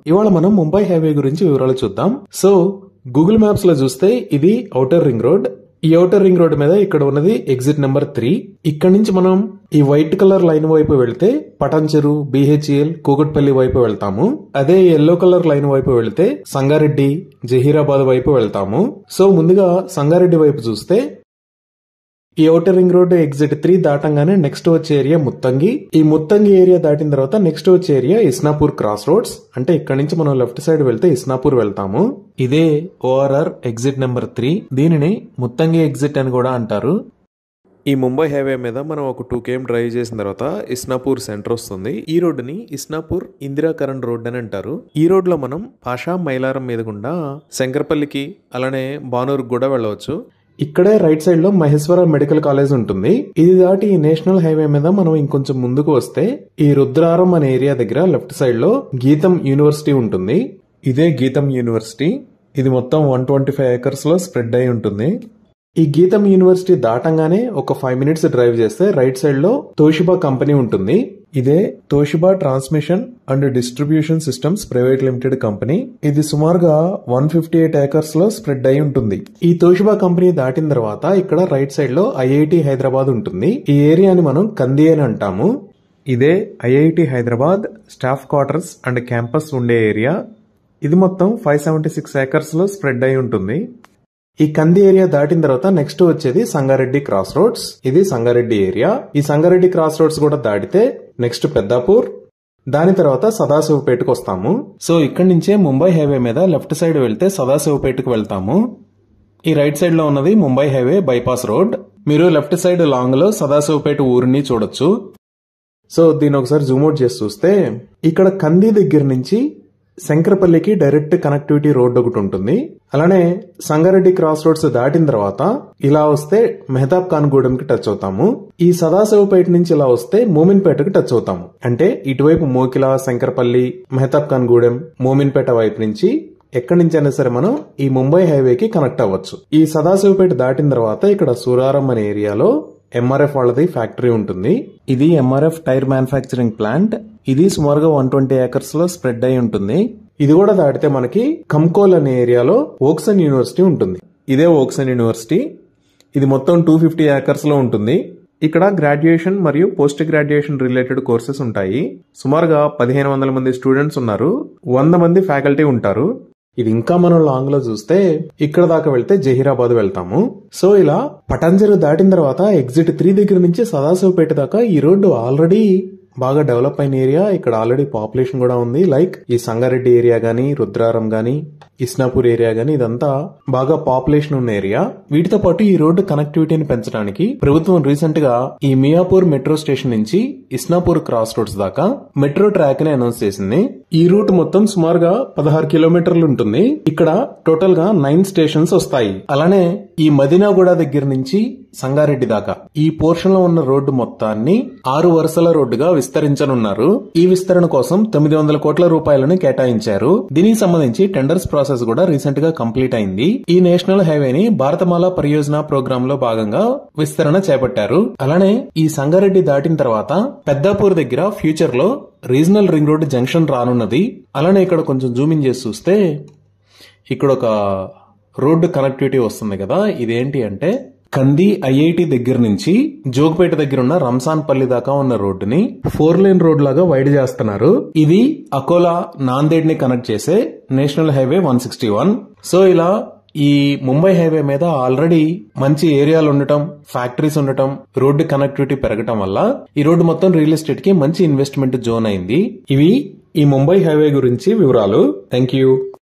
ఇవాళ మనం ముంబై హైవే గురించి వివరాలు చూద్దాం. సో గూగుల్ మ్యాప్స్ లో చూస్తే ఇది ఔటర్ రింగ్ రోడ్. ఈ ఔటర్ రింగ్ రోడ్ మీద ఇక్కడ ఉన్నది ఎగ్జిట్ నెంబర్ 3. ఇక్కడ నుంచి మనం ఈ వైట్ కలర్ లైన్ వైపు వెళ్తే పటాన్చెరు, BHEL, కూకట్పల్లి వైపు వెళ్తాము. అదే ఎల్లో కలర్ లైన్ వైపు వెళ్తే సంగారెడ్డి, జహీరాబాద్ వైపు వెళ్తాము. సో ముందుగా సంగారెడ్డి వైపు చూస్తే ఈ ఔటర్ రింగ్ రోడ్ ఎగ్జిట్ 3 దాటంగానే నెక్స్ట్ వచ్చే ఏరియా ముత్తంగి. ఈ ముత్తంగి ఏరియా దాటిన తర్వాత నెక్స్ట్ వచ్చే ఏరియా ఇస్నాపూర్ క్రాస్ రోడ్స్. అంటే ఇక్కడ నుంచి మనం లెఫ్ట్ సైడ్ వెళ్తే ఇస్నాపూర్ వెళ్తాము. ఇదే ORR ఎగ్జిట్ నెంబర్ 3. దీనిని ముత్తంగి ఎగ్జిట్ అని కూడా అంటారు. ఈ ముంబై హైవే మీద మనం ఒక 2 km డ్రైవ్ చేసిన తర్వాత ఇస్నాపూర్ సెంటర్ వస్తుంది. ఈ రోడ్డుని ఇస్నాపూర్ ఇందిరాకరణ్ రోడ్ అని అంటారు. ఈ రోడ్ లో మనం పాషా మైలారం మీద గుండా శంకరపల్లికి అలానే బానూరుకు కూడా వెళ్ళవచ్చు. ఇక్కడే రైట్ సైడ్ లో మహేశ్వర మెడికల్ కాలేజ్ ఉంటుంది. ఇది దాటి ఈ నేషనల్ హైవే మీద మనం ఇంకొంచెం ముందుకు వస్తే ఈ రుద్రారం అనే ఏరియా దగ్గర లెఫ్ట్ సైడ్ లో గీతం యూనివర్సిటీ ఉంటుంది. ఇదే గీతం యూనివర్సిటీ. ఇది మొత్తం 125 acres లో స్ప్రెడ్ అయి ఉంటుంది. ఈ గీతం యూనివర్సిటీ దాటంగానే ఒక 5 minutes డ్రైవ్ చేస్తే రైట్ సైడ్ లో తోషిబా కంపెనీ ఉంటుంది. ఇదే Toshiba transmission and distribution systems private limited company. ఇది సుమారుగా 158 acres లో స్ప్రెడ్ అయి ఉంటుంది. ఈ తోషిబా కంపెనీ దాటిన తర్వాత ఇక్కడ రైట్ సైడ్ లో IIT హైదరాబాద్ ఉంటుంది. ఈ ఏరియాని మనం కంది అని అంటాము. ఇదే IIT Hyderabad staff quarters and campus ఉండే ఏరియా. ఇది మొత్తం 576 acres లో స్ప్రెడ్ అయి ఉంటుంది. ఈ కంది ఏరియా దాటిన తర్వాత నెక్స్ట్ వచ్చేది సంగారెడ్డి క్రాస్ రోడ్స్. ఇది సంగారెడ్డి ఏరియా. ఈ సంగారెడ్డి క్రాస్ రోడ్స్ కూడా దాటితే నెక్స్ట్ పెద్దాపూర్, దాని తర్వాత సదాశివపేటకు వస్తాము. సో ఇక్కడి నుంచే ముంబై హైవే మీద లెఫ్ట్ సైడ్ వెళ్తే సదాశివపేటకు వెళ్తాము. ఈ రైట్ సైడ్ లో ఉన్నది ముంబై హైవే బైపాస్ రోడ్. మీరు లెఫ్ట్ సైడ్ లాంగ్ లో సదాశివపేట ఊరిని చూడొచ్చు. సో దీని ఒకసారి జూమ్ అవుట్ చేసి చూస్తే ఇక్కడ కంది దగ్గర నుంచి శంకరపల్లికి డైరెక్ట్ కనెక్టివిటీ రోడ్ ఒకటి ఉంటుంది. అలానే సంగారెడ్డి క్రాస్ రోడ్స్ దాటిన తర్వాత ఇలా వస్తే మెహతాబ్ ఖాన్ గూడెంకి టచ్ అవుతాము. ఈ సదాశివపేట నుంచి ఇలా వస్తే మోమిన్పేటకి టచ్ అవుతాము. అంటే ఇటువైపు మోకిలా, శంకరపల్లి, మెహతాబ్ ఖాన్ గూడెం, మోమిన్పేట వైపు నుంచి ఎక్కడి నుంచి అయినా సరే మనం ఈ ముంబై హైవేకి కనెక్ట్ అవ్వచ్చు. ఈ సదాశివపేట దాటిన తర్వాత ఇక్కడ సూరారం అనే ఏరియాలో MRF వాళ్ళది ఫ్యాక్టరీ ఉంటుంది. ఇది MRF టైర్ మ్యానుఫ్యాక్చరింగ్ ప్లాంట్. ఇది సుమారుగా 120 acres లో స్ప్రెడ్ అయి ఉంటుంది. ఇది కూడా దాటితే మనకి కంకోల్ అనే ఏరియాలో ఓక్సన్ యూనివర్సిటీ ఉంటుంది. ఇదే ఓక్సన్ యూనివర్సిటీ. ఇది మొత్తం 250 acres లో ఉంటుంది. ఇక్కడ గ్రాడ్యుయేషన్ మరియు పోస్ట్ గ్రాడ్యుయేషన్ రిలేటెడ్ కోర్సెస్ ఉంటాయి. సుమారుగా 1500 మంది స్టూడెంట్స్ ఉన్నారు. 100 మంది ఫ్యాకల్టీ ఉంటారు. ఇది ఇంకా మనం లాంగ్ లో చూస్తే ఇక్కడ దాకా వెళ్తే జహీరాబాద్ వెళ్తాము. సో ఇలా పటాన్చెరు దాటిన తర్వాత ఎగ్జిట్ 3 దగ్గర నుంచి సదాశివపేట దాకా ఈ రోడ్డు ఆల్రెడీ బాగా డెవలప్ అయిన ఏరియా. ఇక్కడ ఆల్రెడీ పాపులేషన్ కూడా ఉంది. లైక్ ఈ సంగారెడ్డి ఏరియా గానీ, రుద్రారం గానీ, ఇస్నాపూర్ ఏరియా గానీ ఇదంతా బాగా పాపులేషన్ ఉన్న ఏరియా. వీటితో పాటు ఈ రోడ్డు కనెక్టివిటీని పెంచడానికి ప్రభుత్వం రీసెంట్ గా ఈ మియాపూర్ మెట్రో స్టేషన్ నుంచి ఇస్నాపూర్ క్రాస్ రోడ్స్ దాకా మెట్రో ట్రాక్ ని అనౌన్స్ చేసింది. ఈ రూట్ మొత్తం సుమారుగా 16 kilometers ఉంటుంది. ఇక్కడ టోటల్ గా 9 stations వస్తాయి. అలానే ఈ మదినాగూడ దగ్గర నుంచి సంగారెడ్డి దాకా ఈ పోర్షన్ లో ఉన్న రోడ్డు మొత్తాన్ని 6 వరుసల రోడ్డుగా విస్తరించనున్నారు. ఈ విస్తరణ కోసం 900 కోట్ల రూపాయలను కేటాయించారు. దీనికి సంబంధించి టెండర్స్ ప్రాసెస్ కూడా రీసెంట్ గా కంప్లీట్ అయింది. ఈ నేషనల్ హైవేని భారతమాల పరియోజన ప్రోగ్రామ్ లో భాగంగా విస్తరణ చేపట్టారు. అలానే ఈ సంగారెడ్డి దాటిన తర్వాత పెద్దాపూర్ దగ్గర ఫ్యూచర్ లో రీజనల్ రింగ్ రోడ్ జంక్షన్ రానున్నది. అలానే ఇక్కడ కొంచెం జూమింగ్ చేసి చూస్తే ఇక్కడ ఒక రోడ్డు కనెక్టివిటీ వస్తుంది కదా. ఇదేంటి అంటే కంది IIT దగ్గర నుంచి జోగిపేట దగ్గర ఉన్న రంసాన్ పల్లి దాకా ఉన్న రోడ్డుని 4 lane రోడ్ లాగా వైడ్ చేస్తున్నారు. ఇది అకోలా, నాందేడ్ ని కనెక్ట్ చేసే నేషనల్ హైవే 161. సో ఇలా ఈ ముంబై హైవే మీద ఆల్రెడీ మంచి ఏరియాలు ఉండటం, ఫ్యాక్టరీస్ ఉండటం, రోడ్డు కనెక్టివిటీ పెరగటం వల్ల ఈ రోడ్డు మొత్తం రియల్ ఎస్టేట్ కి మంచి ఇన్వెస్ట్మెంట్ జోన్ అయింది. ఇవి ఈ ముంబై హైవే గురించి వివరాలు. Thank you.